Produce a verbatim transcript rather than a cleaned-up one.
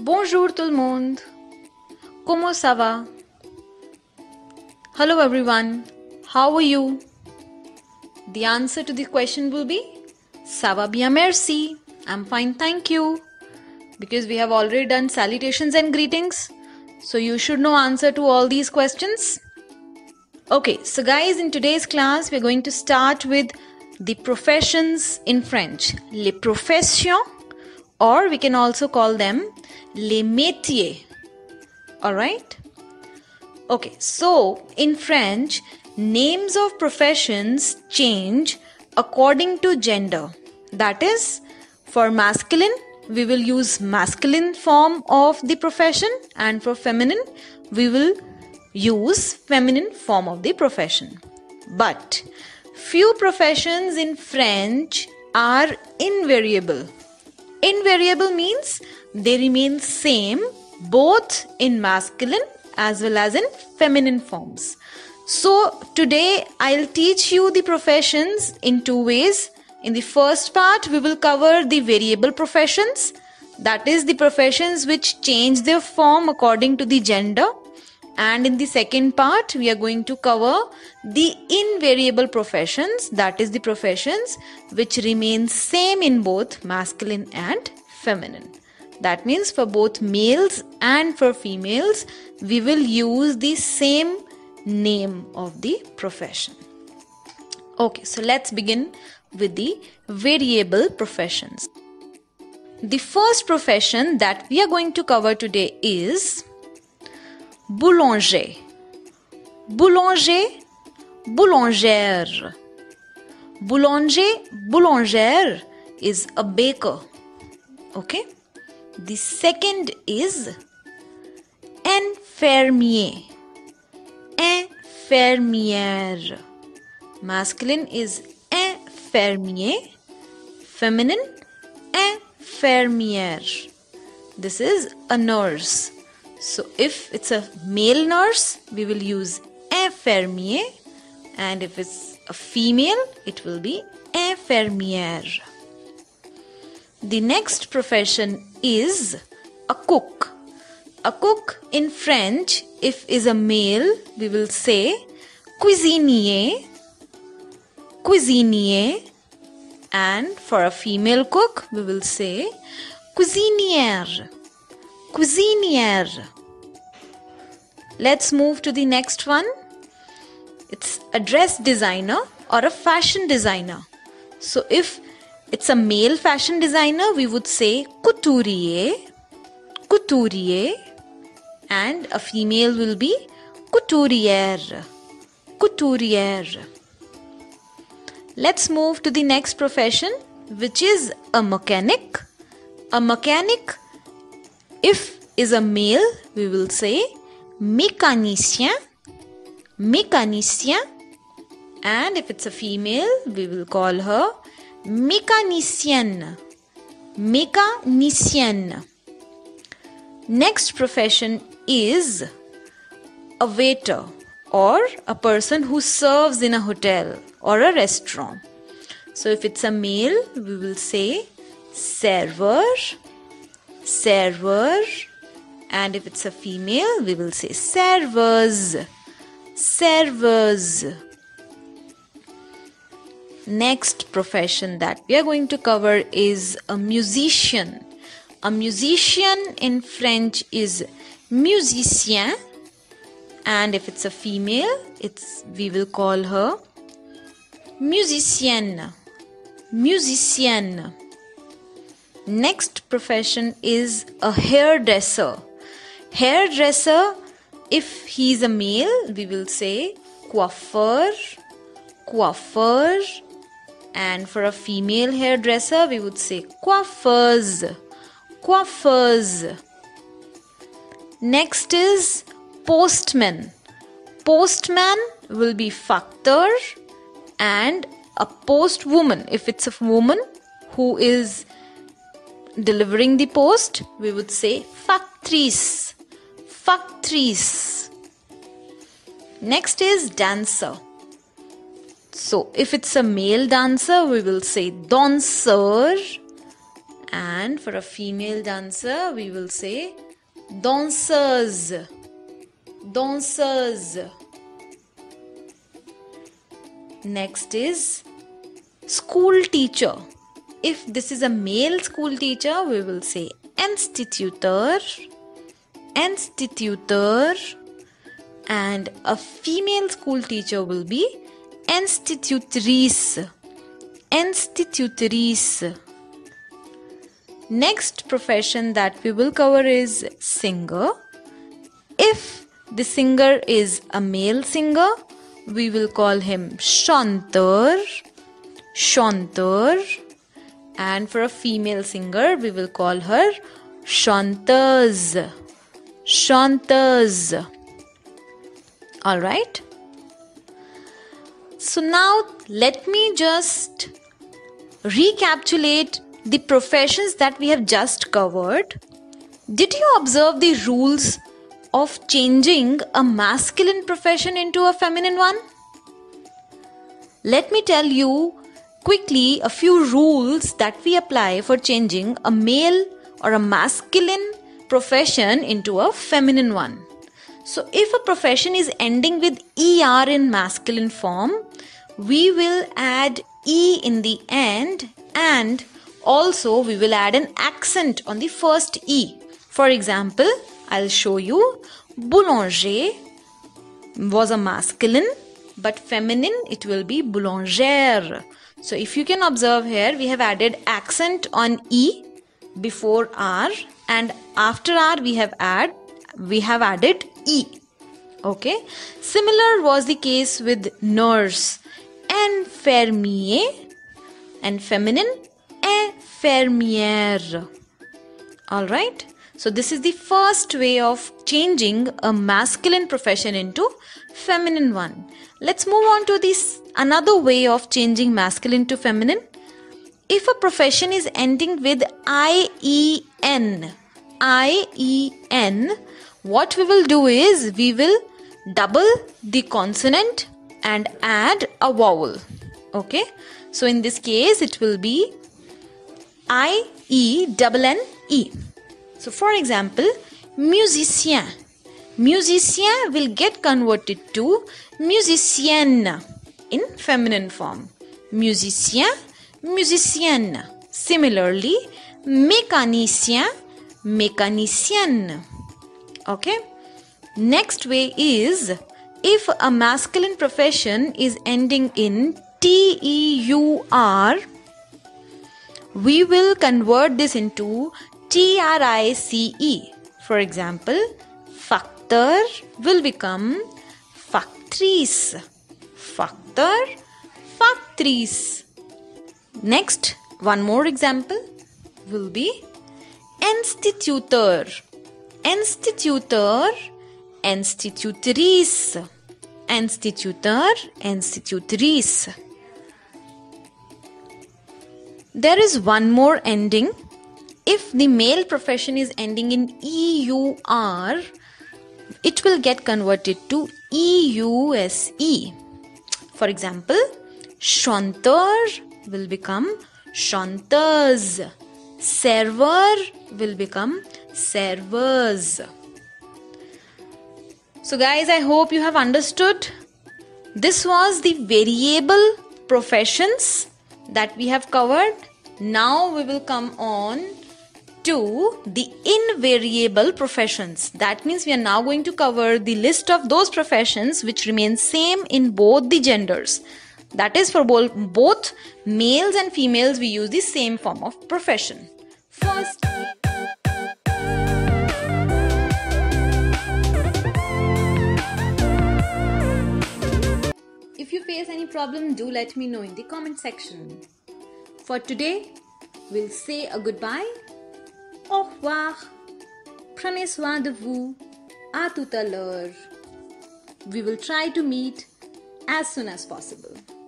Bonjour tout le monde. Comment ça va? Hello everyone. How are you? The answer to the question will be Ça va bien, merci. I'm fine, thank you. Because we have already done salutations and greetings, so you should know answer to all these questions. Okay, so guys, in today's class, we're going to start with the professions in French. Les professions, or we can also call them les métiers. Alright? Okay, so in French, names of professions change according to gender. That is, for masculine, we will use masculine form of the profession, and for feminine, we will use feminine form of the profession. But few professions in French are invariable. Invariable means they remain same both in masculine as well as in feminine forms. So today I'll teach you the professions in two ways. In the first part, we will cover the variable professions, that is the professions which change their form according to the gender. And in the second part, we are going to cover the invariable professions, that is the professions which remain same in both masculine and feminine. That means for both males and for females, we will use the same name of the profession. Okay, so let's begin with the variable professions. The first profession that we are going to cover today is boulanger. Boulanger, boulangère. Boulanger, boulangère is a baker. Okay. The second is infirmier. Infirmière. Masculine is infirmier. Feminine, infirmière. This is a nurse. So if it's a male nurse, we will use infirmier, and if it's a female, it will be infirmière. The next profession is a cook. A cook in French, if is a male, we will say cuisinier, cuisinier, and for a female cook, we will say cuisinière, cuisinière. Let's move to the next one. It's a dress designer or a fashion designer. So if it's a male fashion designer, we would say couturier, couturier, and a female will be couturière, couturière. Let's move to the next profession, which is a mechanic. A mechanic, if is a male, we will say mécanicien, mécanicien, and if it's a female, we will call her mécanicienne, mécanicienne. Next profession is a waiter, or a person who serves in a hotel or a restaurant. So if it's a male, we will say serveur, serveur, and if it's a female, we will say serveuse, serveuse. Next profession that we are going to cover is a musician. A musician in French is musicien, and if it's a female, it's we will call her musicienne, musicienne. Next profession is a hairdresser. Hairdresser, if he is a male, we will say coiffeur, coiffeur, and for a female hairdresser, we would say coiffeuse, coiffeuse. Next is postman. Postman will be facteur, and a postwoman, if it's a woman who is delivering the post, we would say factrice, factrice. Next is dancer. So if it's a male dancer, we will say danseur, And for a female dancer, we will say danseuse. Danseuse. Next is school teacher. If this is a male school teacher, we will say instituteur. Instituteur. And a female school teacher will be institutrice. Institutrice. Next profession that we will cover is singer. If the singer is a male singer, we will call him chanteur. Chanteur. And for a female singer, we will call her chanteuse. Chanteuse. Alright. So now let me just recapitulate the professions that we have just covered. Did you observe the rules of changing a masculine profession into a feminine one? Let me tell you quickly a few rules that we apply for changing a male or a masculine profession into a feminine one. So if a profession is ending with er in masculine form, we will add e in the end, and also we will add an accent on the first e. For example, I'll show you. Boulanger was a masculine, but feminine it will be boulangère. So if you can observe here, we have added accent on e before r, and after r we have add we have added e. Okay. Similar was the case with nurse. Infirmier, and feminine infirmière. Alright. So this is the first way of changing a masculine profession into feminine one. Let's move on to this another way of changing masculine to feminine. If a profession is ending with I E N, I E N, what we will do is we will double the consonant and add a vowel. Okay. So in this case it will be I E double N E. So for example, musicien. Musicien will get converted to musicienne in feminine form. Musicien, musicienne. Similarly, mécanicien, mécanicienne. Okay. Next way is, if a masculine profession is ending in T E U R, we will convert this into T R I C E. For example, facteur will become factrice. Facteur, factrice. Next, one more example will be instituteur. Instituteur, institutrice. Instituteur, institutrice. There is one more ending. If the male profession is ending in E U R, it will get converted to E U S E. For example, chanteur will become chanteuse. Serveur will become serveuse. So guys, I hope you have understood. This was the variable professions that we have covered. Now we will come on to the invariable professions. That means we are now going to cover the list of those professions which remain same in both the genders. That is, for both, both males and females, we use the same form of profession. First, if you face any problem, do let me know in the comment section. For today, we'll say a goodbye. Au revoir. Prenez soin de vous. À tout à l'heure. We will try to meet as soon as possible.